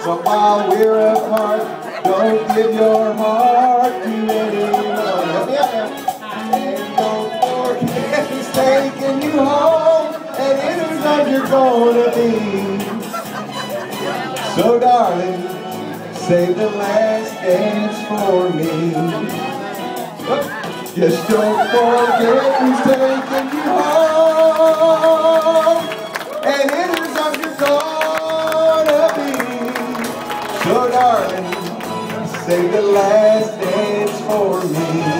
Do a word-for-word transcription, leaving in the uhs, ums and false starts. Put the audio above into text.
But while we're apart, don't give your heart to anyone. Help me out now. And don't forget he's taking you home, and in his arms you're gonna be. So darling, save the last dance for me. Just don't forget he's taking you home, and in his arms you're gonna be. So darling, save the last